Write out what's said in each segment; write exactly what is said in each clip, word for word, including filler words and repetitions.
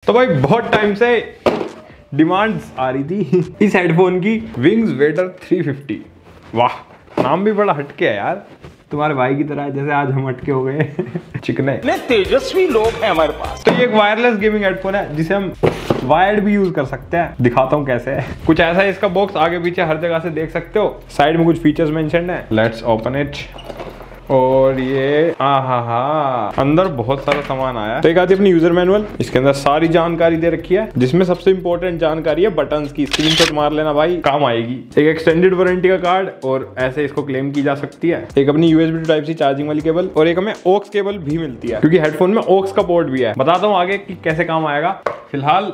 तो भाई बहुत टाइम से डिमांड्स आ रही थी इस हेडफोन की, विंग्स वेटर थ्री फिफ्टी। वाह, नाम भी बड़ा हटके है यार, तुम्हारे भाई की तरह जैसे आज हम हटके हो गए चिकने तेजस्वी लोग हैं हमारे पास। तो ये एक वायरलेस गेमिंग हेडफोन है जिसे हम वायर्ड भी यूज कर सकते हैं। दिखाता हूँ कैसे है। कुछ ऐसा है इसका बॉक्स, आगे पीछे हर जगह से देख सकते हो। साइड में कुछ फीचर्स मेंशन है। Let's open it. और ये आहा हा, अंदर बहुत सारा सामान आया है। तो एक आती है अपनी यूजर मैनुअल, इसके अंदर सारी जानकारी दे रखी है, जिसमें सबसे इंपॉर्टेंट जानकारी है बटन्स की। स्क्रीनशॉट मार लेना भाई, काम आएगी। एक एक्सटेंडेड वारंटी का कार्ड, और ऐसे इसको क्लेम की जा सकती है। एक अपनी USB to type C charging वाली केबल, और एक हमें ऑक्स केबल भी मिलती है, क्योंकि हेडफोन में ऑक्स का पोर्ट भी है। बताता हूँ आगे कि कैसे काम आएगा। फिलहाल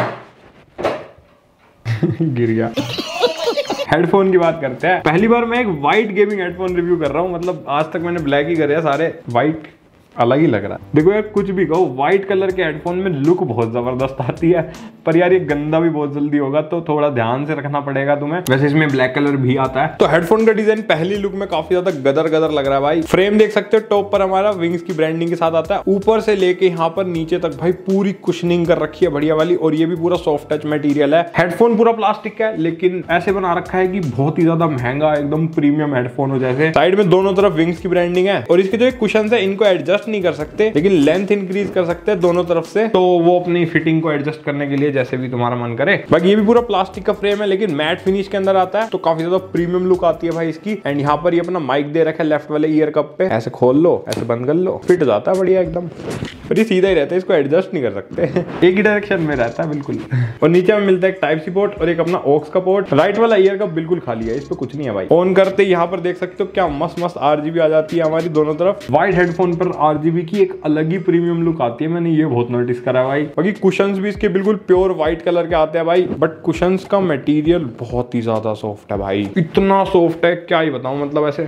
गिर गया। हेडफोन की बात करते हैं। पहली बार मैं एक व्हाइट गेमिंग हेडफोन रिव्यू कर रहा हूँ। मतलब आज तक मैंने ब्लैक ही करे हैं सारे, व्हाइट अलग ही लग रहा है। देखो यार, कुछ भी कहो, व्हाइट कलर के हेडफोन में लुक बहुत जबरदस्त आती है, पर यार ये गंदा भी बहुत जल्दी होगा, तो थोड़ा ध्यान से रखना पड़ेगा तुम्हें। वैसे इसमें ब्लैक कलर भी आता है। तो हेडफोन का डिजाइन पहली लुक में काफी ज्यादा गदर गदर लग रहा है भाई। फ्रेम देख सकते हो, टॉप पर हमारा विंग्स की ब्रांडिंग के साथ आता है। ऊपर से लेके यहाँ पर नीचे तक भाई पूरी कुशनिंग कर रखी है बढ़िया वाली, और ये भी पूरा सॉफ्ट टच मटेरियल है। हेडफोन पूरा प्लास्टिक का है, लेकिन ऐसे बना रखा है कि बहुत ही ज्यादा महंगा, एकदम प्रीमियम हेडफोन हो जैसे। साइड में दोनों तरफ विंग्स की ब्रांडिंग है, और इसके जो कुशन है इनको एडजस्ट नहीं कर सकते, लेकिन लेंथ इंक्रीज कर सकते हैं दोनों तरफ से। तो वो अपनी फिटिंग को एडजस्ट करने के लिए जैसे भी तुम्हारा मन करे। बाकी ये भी पूरा प्लास्टिक का फ्रेम है, लेकिन मैट फिनिश के अंदर आता है, तो काफी ज्यादा प्रीमियम लुक आती है भाई इसकी। एंड यहाँ पर ये अपना माइक दे रखा है लेफ्ट वाले ईयर कप पे। ऐसे खोल लो, ऐसे बंद कर लो, फिट जाता है बढ़िया एकदम। पर ये सीधा ही रहता है, इसको एडजस्ट नहीं कर सकते एक ही डायरेक्शन में रहता है बिल्कुल। और नीचे में मिलता है एक टाइप सी पोर्ट और एक अपना ऑक्स का पोर्ट। राइट वाला ईयर कप बिल्कुल खाली है, इस पे कुछ नहीं है भाई। ऑन करते यहाँ पर देख सकते हो क्या मस्त मस्त आरजीबी आ जाती है हमारी दोनों तरफ। व्हाइट हेडफोन पर आरजीबी की एक अलग ही प्रीमियम लुक आती है, मैंने ये बहुत नोटिस करा भाई। बाकी कुशंस भी इसके बिल्कुल प्योर व्हाइट कलर के आते हैं भाई, बट कुशंस का मटेरियल बहुत ही ज्यादा सॉफ्ट है भाई। इतना सॉफ्ट है क्या ही बताऊं, मतलब ऐसे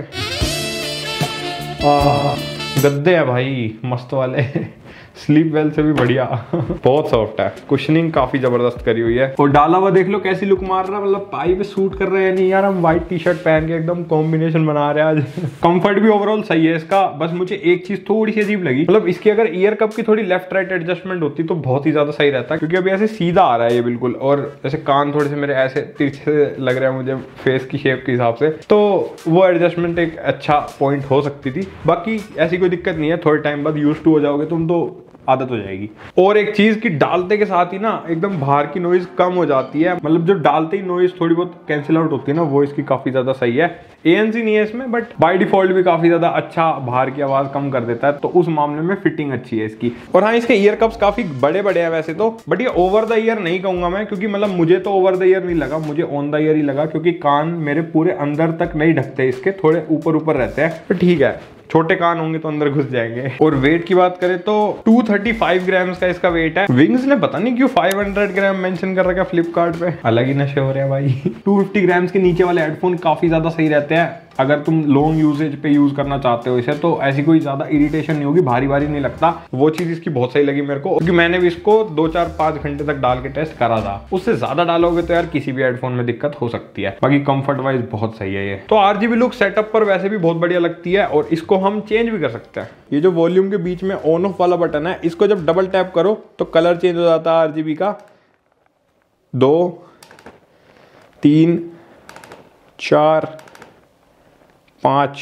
गद्दे है भाई मस्त वाले स्लीप वेल से भी बढ़िया बहुत सॉफ्ट है। कुशनिंग काफी जबरदस्त करी हुई है, और डाला हुआ देख लो कैसी लुक मार रहा है, मतलब पाई पे सूट कर रहे हैं नहीं यार। हम व्हाइट टी शर्ट पहन के एकदम कॉम्बिनेशन बना रहे हैं आज। कंफर्ट भी ओवरऑल सही है इसका, बस मुझे एक चीज थोड़ी सी अजीब लगी, मतलब इसकी अगर ईयर कप की थोड़ी लेफ्ट राइट एडजस्टमेंट होती तो बहुत ही ज्यादा सही रहता, क्योंकि अभी ऐसे सीधा आ रहा है ये बिल्कुल, और जैसे कान थोड़े से मेरे ऐसे तिरछे लग रहे हैं मुझे फेस की शेप के हिसाब से, तो वो एडजस्टमेंट एक अच्छा पॉइंट हो सकती थी। बाकी ऐसी कोई दिक्कत नहीं है, थोड़े टाइम बाद यूज टू हो जाओगे तुम तो आदत हो जाएगी। और एक चीज की डालते के साथ ही ना एकदम बाहर की नॉइज कम हो जाती है, मतलब जो डालते ही नॉइज थोड़ी बहुत कैंसिल आउट होती है ना, वो इसकी काफी ज्यादा सही है। एएनसी नहीं है इसमें, बट बाय डिफॉल्ट भी काफी ज्यादा अच्छा बाहर की आवाज कम कर देता है, तो उस मामले में फिटिंग अच्छी है इसकी। और हाँ, इसके ईयर कप्स काफी बड़े बड़े हैं वैसे तो, बट ये ओवर द ईयर नहीं कहूंगा मैं, क्योंकि मतलब मुझे तो ओवर द ईयर नहीं लगा, मुझे ऑन द ईयर ही लगा, क्योंकि कान मेरे पूरे अंदर तक नहीं ढकते इसके, थोड़े ऊपर ऊपर रहते हैं। तो ठीक है, छोटे कान होंगे तो अंदर घुस जाएंगे। और वेट की बात करें तो दो सौ पैंतीस ग्राम्स का इसका वेट है। विंग्स ने पता नहीं क्यों पाँच सौ ग्राम मेंशन कर रखा है फ्लिपकार्ट पे, अलग ही नशे हो रहे हैं भाई। दो सौ पचास ग्राम्स के नीचे वाले हेडफोन काफी ज्यादा सही रहते हैं अगर तुम लॉन्ग यूजेज पे यूज करना चाहते हो इसे, तो ऐसी कोई ज्यादा इरिटेशन नहीं होगी, भारी भारी नहीं लगता। वो चीज इसकी बहुत सही लगी मेरे को, क्योंकि मैंने भी इसको दो चार पांच घंटे तक डाल के टेस्ट करा था। उससे ज्यादा डालोगे तो यार किसी भी हेडफोन में दिक्कत हो सकती है। बाकी कंफर्ट वाइज बहुत सही है ये। तो आरजीबी लुक सेटअप पर वैसे भी बहुत बढ़िया लगती है, और इसको हम चेंज भी कर सकते हैं। ये जो वॉल्यूम के बीच में ऑन ऑफ वाला बटन है, इसको जब डबल टैप करो तो कलर चेंज हो जाता है आरजीबी का। दो, तीन, चार, पाँच,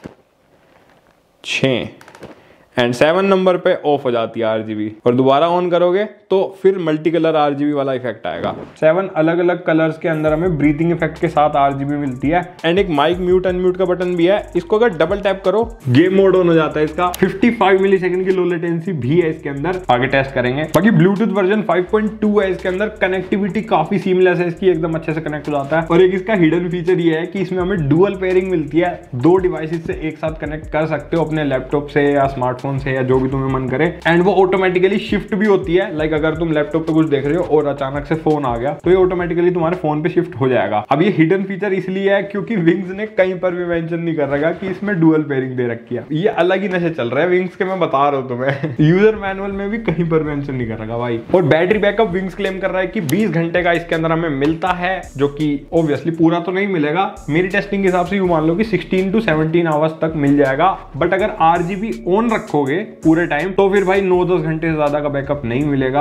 छः एंड सेवन नंबर पे ऑफ हो जाती है आरजीबी, और दोबारा ऑन करोगे तो फिर मल्टी कलर आरजीबी वाला इफेक्ट आएगा। सेवन अलग अलग कलर्स के अंदर हमें ब्रीथिंग इफेक्ट के साथ आरजीबी मिलती है। एंड एक माइक म्यूट अनम्यूट का बटन भी है, इसको अगर डबल टैप करो गेम मोड ऑन हो जाता है इसका। पचपन मिली सेकंड की लो लेटेंसी भी है इसके अंदर, आगे टेस्ट करेंगे। बाकी Bluetooth version five point two है इसके अंदर, कनेक्टिविटी काफी सीमलेस है इसकी, एकदम अच्छे से कनेक्ट हो जाता है। और एक इसका हिडन फीचर ये है कि इसमें हमें डुअल पेयरिंग मिलती है, दो डिवाइसेस से एक साथ कनेक्ट कर सकते हो अपने लैपटॉप से या स्मार्टफोन से या जो भी तुम्हें मन करे। एंड वो ऑटोमेटिकली शिफ्ट भी होती है, लाइक अगर तुम लैपटॉप पे कुछ देख रहे हो और अचानक से फोन आ गया तो ये ऑटोमेटिकली तुम्हारे फोन पे शिफ्ट हो जाएगा। अब ये हिडन फीचर इसलिए है क्योंकि विंग्स ने कहीं पर भी मेंशन नहीं कर रखा कि इसमें डुअल पेयरिंग दे रखी है। ये अलग ही नशे चल रहे हैं विंग्स के, मैं बता रहा हूँ तुम्हें। यूजर मैनुअल में भी कहीं पर मेंशन नहीं कर रखा भाई। और बैटरी बैकअप विंग्स क्लेम कर रहा है कि बीस घंटे का इसके अंदर हमें मिलता है, जो कि ऑब्वियसली पूरा तो नहीं मिलेगा। मेरी टेस्टिंग के हिसाब से यूं मान लो कि सिक्सटीन टू सेवनटीन आवर्स तक मिल जाएगा। बट अगर आरजीबी ऑन रखोगे पूरे टाइम तो फिर भाई नौ दस घंटे से ज्यादा का बैकअप नहीं मिलेगा।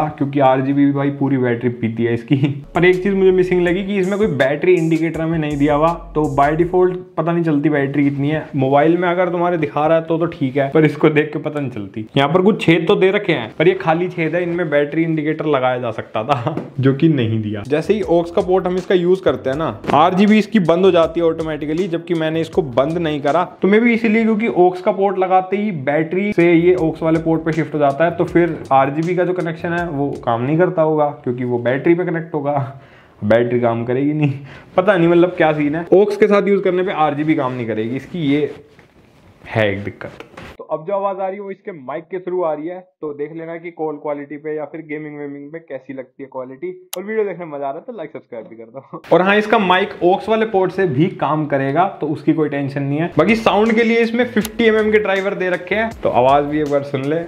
दिया, क्योंकि आरजीबी भी भाई पूरी बैटरी पीती है इसकी। पर एक चीज मुझे मिसिंग लगी कि इसमें कोई बैटरी इंडिकेटर में नहीं दिया हुआ, तो बाय डिफॉल्ट पता नहीं चलती बैटरी कितनी है। मोबाइल में अगर तुम्हारे दिखा रहा है तो तो ठीक है, पर इसको देख के पता नहीं चलती। यहाँ पर कुछ छेद तो दे रखे हैं, पर ये खाली छेद है, इनमें बैटरी इंडिकेटर लगाया जा सकता था जो कि नहीं दिया। जैसे ही ऑक्स का पोर्ट हम इसका यूज करते हैं ना, आरजीबी इसकी बंद हो जाती है ऑटोमेटिकली, जबकि मैंने इसको बंद नहीं करा। तो मे भी इसीलिए क्योंकि ऑक्स का पोर्ट लगाते ही बैटरी से ये ऑक्स वाले पोर्ट पे शिफ्ट हो जाता है, तो फिर आरजीबी का जो कनेक्शन है वो काम नहीं करता होगा, क्योंकि वो बैटरी पे कनेक्ट होगा, बैटरी काम करेगी नहीं। पता नहीं मतलब क्या सीन है, ऑक्स के साथ यूज करने पे आरजीबी काम नहीं करेगी इसकी, ये है एक दिक्कत। तो अब जो आवाज आ रही है वो इसके माइक के थ्रू आ रही है, तो देख लेना कि कॉल क्वालिटी पे या फिर गेमिंग वेमिंग पे कैसी लगती है क्वालिटी। और वीडियो देखने में मजा आ रहा है तो लाइक सब्सक्राइब भी कर दो। और हाँ, इसका माइक ऑक्स वाले पोर्ट से भी काम करेगा, तो उसकी कोई टेंशन नहीं है। बाकी साउंड के लिए इसमें फिफ्टी एम एम के ड्राइवर दे रखे हैं, तो आवाज भी एक बार सुन ले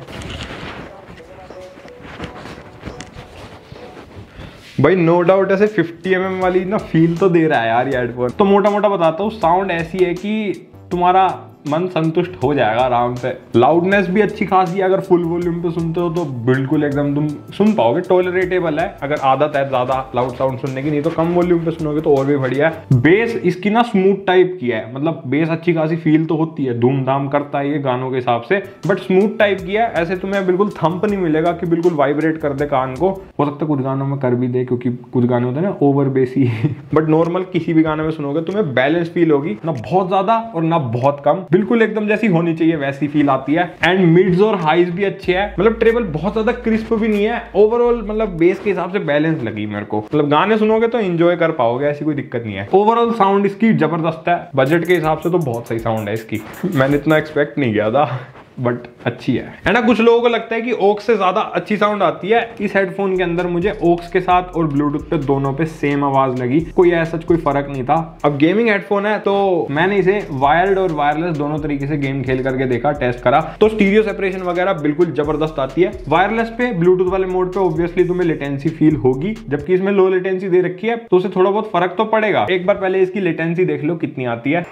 भाई। नो डाउट ऐसे फिफ्टी एम एम वाली ना फील तो दे रहा है यार ये हेडफोन। तो मोटा मोटा बताता हूँ, साउंड ऐसी है कि तुम्हारा मन संतुष्ट हो जाएगा आराम से। लाउडनेस भी अच्छी खासी है, अगर फुल वॉल्यूम पे सुनते हो तो बिल्कुल एकदम तुम सुन पाओगे, टॉलरेटेबल है। अगर आदत है ज्यादा लाउड साउंड सुनने की, नहीं तो कम वॉल्यूम पे सुनोगे तो और भी बढ़िया है। बेस इसकी ना स्मूथ टाइप की है, मतलब बेस अच्छी खासी फील तो होती है, धूमधाम करता है ये गानों के हिसाब से, बट स्मूथ टाइप की है। ऐसे तुम्हें बिल्कुल थंप नहीं मिलेगा कि बिल्कुल वाइब्रेट कर दे कान को। हो सकता है कुछ गानों में कर भी दे, क्योंकि कुछ गाने होते हैं ना ओवर बेसी बट नॉर्मल किसी भी गाने में सुनोगे तुम्हें बैलेंस फील होगी, ना बहुत ज्यादा और ना बहुत कम, बिल्कुल एकदम जैसी होनी चाहिए वैसी फील आती है। एंड मिड्स और हाइज भी अच्छे हैं, मतलब ट्रेबल बहुत ज्यादा क्रिस्प भी नहीं है। ओवरऑल मतलब बेस के हिसाब से बैलेंस लगी मेरे को, मतलब गाने सुनोगे तो एंजॉय कर पाओगे, ऐसी कोई दिक्कत नहीं है। ओवरऑल साउंड इसकी जबरदस्त है, बजट के हिसाब से तो बहुत सही साउंड है इसकी। मैंने इतना एक्सपेक्ट नहीं किया था, बट अच्छी है। है ना, कुछ लोगों को लगता है कि ओक्स से ज्यादा अच्छी साउंड आती है। इस हेडफोन के अंदर मुझे ओक्स के साथ और ब्लूटूथ पे दोनों पे सेम आवाज लगी, कोई ऐसा कोई फर्क नहीं था। अब गेमिंग हेडफोन है तो मैंने इसे वायर्ड और वायरलेस दोनों तरीके से गेम खेल करके देखा, टेस्ट करा, तो स्टीरियो सेपरेशन वगैरह बिल्कुल जबरदस्त आती है। वायरलेस पे ब्लूटूथ वाले मोड पे ऑब्वियसली तुम्हें लेटेंसी फील होगी, जबकि इसमें लो लेटेंसी दे रखी है, तो उसे थोड़ा बहुत फर्क तो पड़ेगा। एक बार पहले इसकी लेटेंसी देख लो कितनी आती है।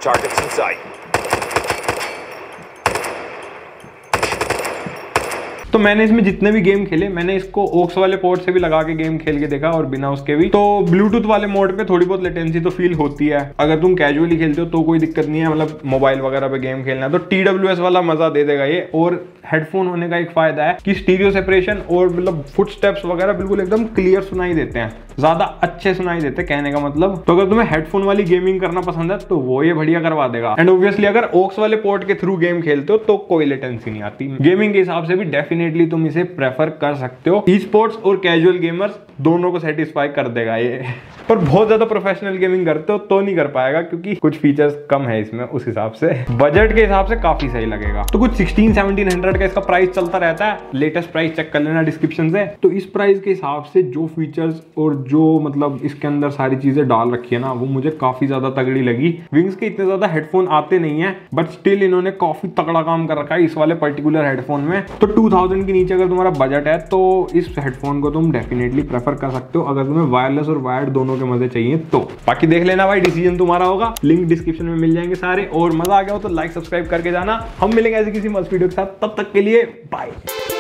तो मैंने इसमें जितने भी गेम खेले, मैंने इसको ओक्स वाले पोर्ट से भी लगा के गेम खेल के देखा और बिना उसके भी। तो ब्लूटूथ वाले मोड पे थोड़ी बहुत लेटेंसी तो फील होती है। अगर तुम कैजुअली खेलते हो तो कोई दिक्कत नहीं है, मतलब मोबाइल वगैरह पे गेम खेलना है तो टी डब्ल्यू एस वाला मजा दे देगा ये। और हेडफोन होने का एक फायदा है कि स्टीरियो सेपरेशन और मतलब फुट स्टेप्स वगैरह बिल्कुल एकदम क्लियर सुनाई देते हैं, ज्यादा अच्छे सुनाई देते हैं, कहने का मतलब। तो अगर तुम्हें हेडफोन वाली गेमिंग करना पसंद है तो वो ये बढ़िया करवा देगा। एंड ऑब्वियसली अगर ओक्स वाले पोर्ट के थ्रू गेम खेलते हो तो कोई लेटेंसी नहीं आती। गेमिंग के हिसाब से भी डेफिनेटली तुम इसे प्रेफर कर सकते हो। ई स्पोर्ट्स और कैजुअल गेमर्स दोनों को सेटिस्फाई कर देगा ये। पर बहुत ज्यादा प्रोफेशनल गेमिंग करते हो तो नहीं कर पाएगा, क्योंकि कुछ फीचर्स कम है इसमें उस हिसाब से। बजट के हिसाब से काफी सही लगेगा। तो कुछ सिक्सटीन सेवनटीन हंड्रेड का इसका प्राइस चलता रहता है, लेटेस्ट प्राइस चेक कर लेना डिस्क्रिप्शन से। तो इस प्राइस के हिसाब से जो फीचर्स और जो मतलब इसके अंदर सारी चीजें डाल रखी है ना, वो मुझे काफी ज्यादा तगड़ी लगी। विंग्स के इतने ज्यादा हेडफोन आते नहीं है, बट स्टिल इन्होंने काफी तगड़ा काम कर रखा है इस वाले पर्टिकुलर हेडफोन में। तो टू थाउजेंड के नीचे अगर तुम्हारा बजट है तो इस हेडफोन को तुम डेफिनेटली प्रेफर कर सकते हो, अगर तुम्हें वायरलेस और वायर्ड दोनों के मजे चाहिए तो। बाकी देख लेना भाई, डिसीजन तुम्हारा होगा। लिंक डिस्क्रिप्शन में मिल जाएंगे सारे। और मजा आ गया हो तो लाइक सब्सक्राइब करके जाना। हम मिलेंगे ऐसे किसी मस्त वीडियो के साथ, तब तक के लिए बाय।